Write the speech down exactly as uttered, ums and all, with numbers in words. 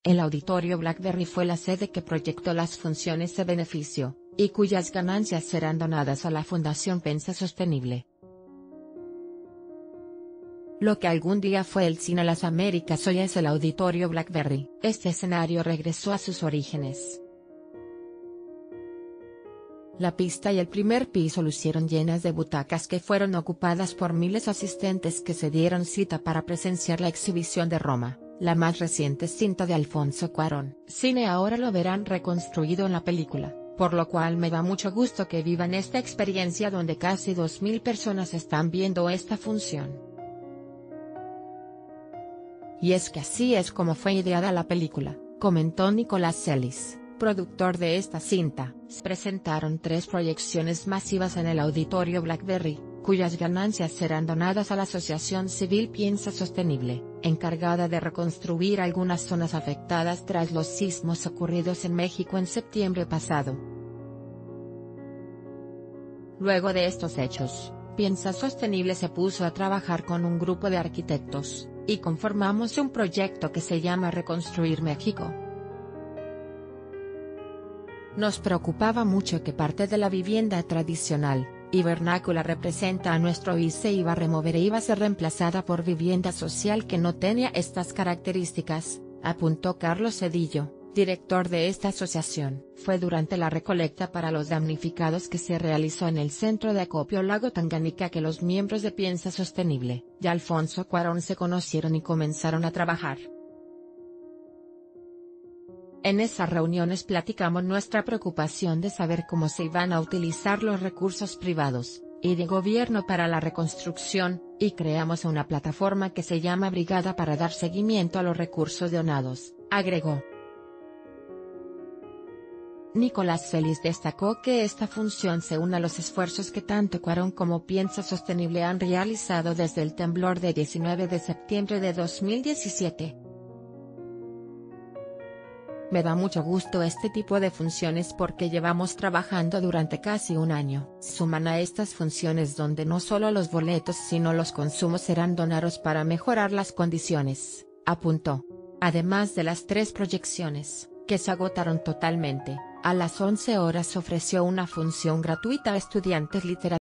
El Auditorio Blackberry fue la sede que proyectó las funciones de beneficio, y cuyas ganancias serán donadas a la Fundación Pensa Sostenible. Lo que algún día fue el Cine Las Américas hoy es el Auditorio Blackberry. Este escenario regresó a sus orígenes. La pista y el primer piso lucieron llenas de butacas que fueron ocupadas por miles de asistentes que se dieron cita para presenciar la exhibición de Roma, la más reciente cinta de Alfonso Cuarón. Cine ahora lo verán reconstruido en la película, por lo cual me da mucho gusto que vivan esta experiencia donde casi dos mil personas están viendo esta función. Y es que así es como fue ideada la película, comentó Nicolás Celis, productor de esta cinta. Se presentaron tres proyecciones masivas en el Auditorio Blackberry, cuyas ganancias serán donadas a la Asociación Civil Piensa Sostenible, encargada de reconstruir algunas zonas afectadas tras los sismos ocurridos en México en septiembre pasado. Luego de estos hechos, Piensa Sostenible se puso a trabajar con un grupo de arquitectos, y conformamos un proyecto que se llama Reconstruir México. Nos preocupaba mucho que parte de la vivienda tradicional y vernácula representa a nuestro país se iba a remover e iba a ser reemplazada por vivienda social que no tenía estas características, apuntó Carlos Cedillo, director de esta asociación. Fue durante la recolecta para los damnificados que se realizó en el centro de acopio Lago Tanganica que los miembros de Piensa Sostenible y Alfonso Cuarón se conocieron y comenzaron a trabajar. En esas reuniones platicamos nuestra preocupación de saber cómo se iban a utilizar los recursos privados y de gobierno para la reconstrucción, y creamos una plataforma que se llama Brigada para dar seguimiento a los recursos donados, agregó. Nicolás Celis destacó que esta función se une a los esfuerzos que tanto Cuarón como Piensa Sostenible han realizado desde el temblor de diecinueve de septiembre de dos mil diecisiete. Me da mucho gusto este tipo de funciones porque llevamos trabajando durante casi un año. Suman a estas funciones donde no solo los boletos sino los consumos serán donados para mejorar las condiciones, apuntó. Además de las tres proyecciones, que se agotaron totalmente, a las once horas ofreció una función gratuita a estudiantes literatos.